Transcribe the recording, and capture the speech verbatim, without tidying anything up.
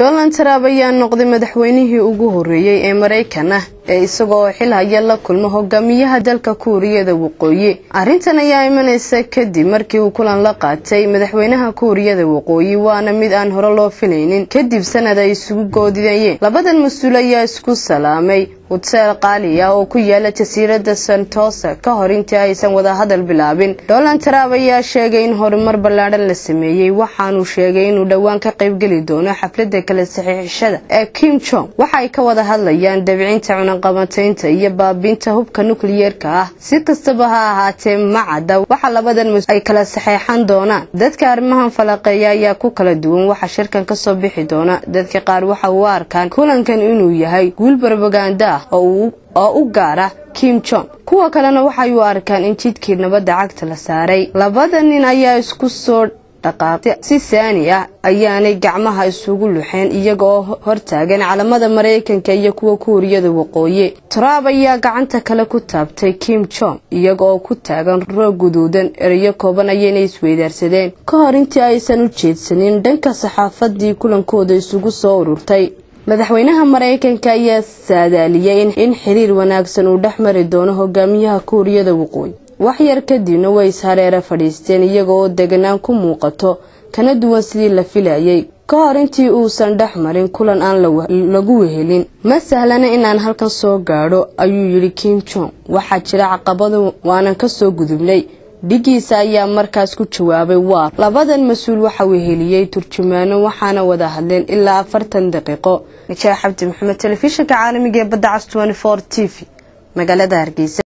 Donald Trump ayaa noqday madaxweynihii ugu horeeyay ee Mareykanka ee isagoo xil haya la kulmo hogaamiyaha dalka Kuuriyada Waqooyi. Arrintan ayaa imanaysa kadib markii uu kulan la qaatay madaxweynaha Kuuriyada Waqooyi waana mid aan hore loo filaynin kadib sanad ay isugu goodiyeen. Labadan mas'uul ayaa isku salaamay hotel qaali ah oo ku yaala jasiiradda Sentosa ka hor intii aysan wada hadal bilaabin. Donald Trump ayaa sheegay in horumar ballaaran la sameeyay waxaanu sheegay inuu dhawaan ka qayb gali doono xafladda kala saxiixashada ee Kim Jong. Waxa ay ka wada hadlayaan dabcinta cunaqabataynta iyo baabinta hubka nukliyeerka ah. Si kastaba ha ahaatee macada waxa labadan mas'uul ay kala saxiixan doonaan. Dadka arrimahan falaqeeya ayaa ku kala duwan waxa shirkan ka soo bixi doona. Dadka qaar waxa uu arkaan kulankan inuu yahay guul propaganda oo u gaara Kim Jong. Kuwa kalena waxay u arkaan in jidkii nabadda cagta la saaray. Labadan nin ayaa isku soo dhaqaaqay si saani ah ayaanay gacmaha isugu luxeen iyagoo hortaagan calamada Mareykanka iyo kuwa Kuuriyada Waqooyi. Trump ayaa gacanta kale ku taabtay Kim Jong iyagoo ku taagan roog guduudan erayo kooban ayay isweydaarsadeen ka hor intii aysan u jeedsanin dhanka saxaafadii kulankooda isugu soo ururtay. madaxweynaha Mareykanka ayaa saadaaliyay in xiriir wanaagsan uu dhaxmari doono hogaamiyaha Kuuriyada Waqooyi. wax yar kadibna way ishareera fadhiisteen iyagoo deganaan ku muuqato kana duwan sidii la filayay ka hor intii uusan dhaxmarin kulan aan lagu wehelin. ma sahlana inaan halkan soo gaadho ayuu yiri Kim Jong. waxa jira caqabado waanan ka soo gudubnay. dhigiisa ayaa markaas ku jawaabay waa labadan mas'uul waxa weheliyay turjumaano waxaana wada hadleen ilaa afartan daqiiqo. Najaax Cabdi Maxamed, telefishinka caalamiga ee Badda Cas twenty four T V, magaalada Hargeysa.